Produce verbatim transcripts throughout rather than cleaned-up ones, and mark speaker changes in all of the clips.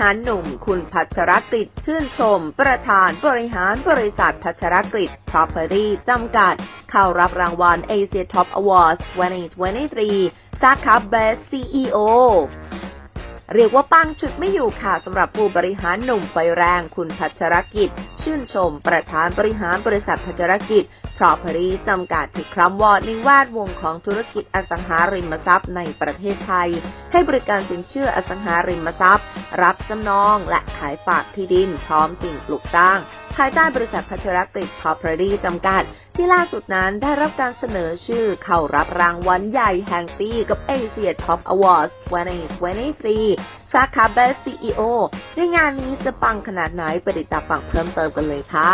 Speaker 1: หารหนุ่มคุณพัชรกฤษชื่นชมประธานบริหารบริษัทพัชรกฤษ Property จำกัดเข้ารับรางวัล Asia Top Awards สองพันยี่สิบสามสาขา Best ซี อี โอ เรียกว่าปังจุดไม่อยู่ค่ะสำหรับผู้บริหารหนุ่มไฟแรงคุณพัชรกิจชื่นชมประธานบริหารบริษัทพัชรกิจ Property จำกัดที่คร่ำวอดในแวดวงของธุรกิจอสังหาริมทรัพย์ในประเทศไทยให้บริการสินเชื่ออสังหาริมทรัพย์รับจำนองและขายฝากที่ดินพร้อมสิ่งปลูกสร้างภายใต้บริษัทพัชรกฤษ Property จำกัดที่ล่าสุดนั้นได้รับการเสนอชื่อเข้ารับรางวัลใหญ่แห่งปีกับ Asia Top Awards สองพันยี่สิบสามสาขา Best ซี อี โอ ในงานนี้จะปังขนาดไหนไปติดตามฟังเพิ่มเติมกันเลยค่ะ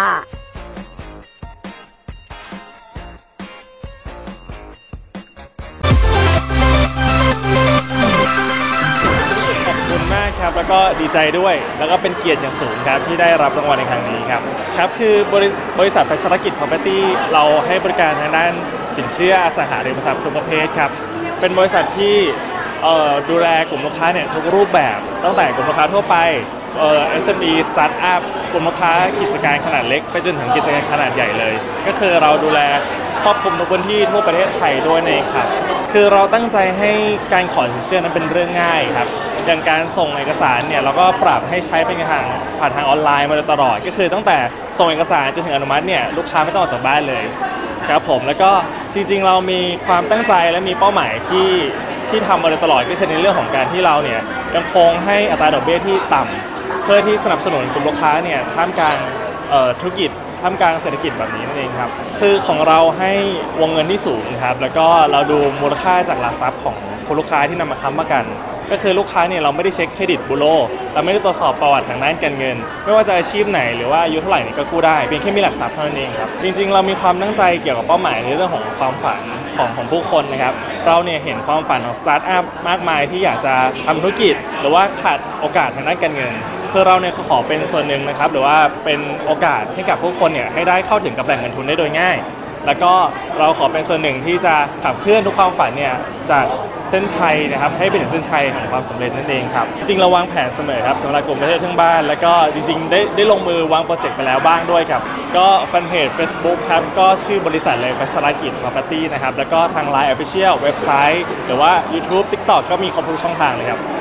Speaker 2: มากครับแล้วก็ดีใจด้วยแล้วก็เป็นเกียรติอย่างสูงครับที่ได้รับรางวัลในครั้งนี้ครับครับคือบริบริษัทพัชรกิจ Property เราให้บริการทางด้านสินเชื่ออสังหาริมทรัพย์ทุกประเภทครับเป็นบริษัทที่ดูแลกลุ่มลูกค้าเนี่ยทุกรูปแบบตั้งแต่กลุ่มลูกค้าทั่วไปเอ่อ เอส เอ็ม อี สตาร์ทอัพกลุ่มลูกค้ากิจการขนาดเล็กไปจนถึงกิจการขนาดใหญ่เลยก็คือเราดูแลครอบคลุมทุกพื้นที่ทั่วประเทศไทยด้วยเองครับคือเราตั้งใจให้การขอสินเชื่อนั้นเป็นเรื่องง่ายครับอย่างการส่งเอกสารเนี่ยเราก็ปรับให้ใช้เป็นทางผ่านทางออนไลน์มาโดยตลอดก็คือตั้งแต่ส่งเอกสารจนถึงอนุมัติเนี่ยลูกค้าไม่ต้องออกจากบ้านเลยครับผมแล้วก็จริงๆเรามีความตั้งใจและมีเป้าหมายที่ที่ทำมาโดยตลอดก็คือในเรื่องของการที่เราเนี่ยยังคงให้อัตราดอกเบี้ยที่ต่ำเพื่อที่สนับสนุนกลุ่มลูกค้าเนี่ยท่ามกลางธุรกิจท่ามกลางเศรษฐกิจแบบนี้นั่นเองครับคือของเราให้วงเงินที่สูงครับแล้วก็เราดูมูลค่าจากหลักทรัพย์ของคุณลูกค้าที่นำมาค้ำประกันก็คือลูกค้าเนี่ยเราไม่ได้เช็คเครดิตบูโรเราไม่ได้ตรวจสอบประวัติทางด้านการเงินไม่ว่าจะอาชีพไหนหรือว่าอายุเท่าไหร่นี่ก็กู้ได้เพียงแค่มีหลักทรัพย์เท่านั้นเองครับจริงๆเรามีความตั้งใจเกี่ยวกับเป้าหมายในเรื่องของความฝันของของผู้คนนะครับเราเนี่ยเห็นความฝันของสตาร์ทอัพมากมายที่อยากจะทำธุรกิจหรือว่าขาดโอกาสทางด้านการเงินคือเราเนี่ยขอเป็นส่วนหนึ่งนะครับหรือว่าเป็นโอกาสให้กับผู้คนเนี่ยให้ได้เข้าถึงกับแหล่งเงินทุนได้โดยง่ายแล้วก็เราขอเป็นส่วนหนึ่งที่จะขับเคลื่อนทุกความฝันเนี่ยจากเส้นชัยนะครับให้ไปถึงเส้นชัยของความสำเร็จนั่นเองครับจริงเราวางแผนเสมอครับสำหรับกลุ่มประเทศทั้งบ้านแล้วก็จริงๆได้ได้ลงมือวางโปรเจกต์ไปแล้วบ้างด้วยครับก็แฟนเพจ Facebook ครับก็ชื่อบริษัทเลยพัชรกิจ Property นะครับแล้วก็ทาง ไลน์ Official เว็บไซต์หรือว่า YouTube TikTok ก็มีครบทุกช่องทางเลยครับ